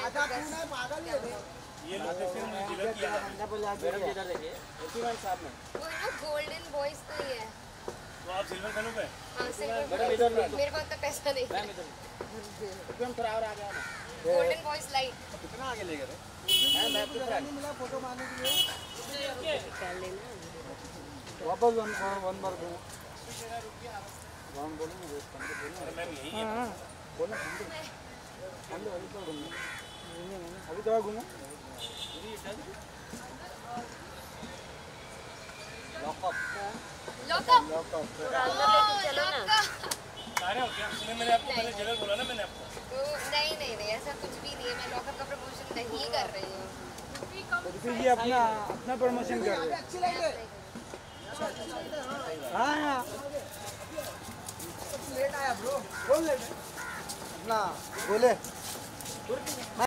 ये location deliver किया madam इधर देखिए एटीवन साहब में वो ना गोल्डन बॉयज का ही है। तो आप सिल्वर कलर पे हां सिल्वर मैडम इधर मेरे पास तो पैसा नहीं है। एकदम थोड़ा और आ गया ना गोल्डन बॉयज लाइट कितना आगे ले गए हैं मैं तो नहीं मिला फोटो मारने के लिए निकाल लेना वापस वन बार दूँ कौन बोलूँ वेट करके बोलूँ मैम यही है हाँ बोलना हम लोग अभी तो घूमने अभी तो घूमो लॉकअप अंदर लेके चलो ना। सारे हो क्या मैंने आपको पहले जगह बोला ना मैंने आपको तो नहीं ऐसा कुछ भी नहीं है। मैं लॉकअप का प्रमोशन नहीं कर रही हूँ। तो फिर ये अपना प्रमोशन कर रहे हैं। हाँ लेट आया ब्रो कौन लेट अपना बोले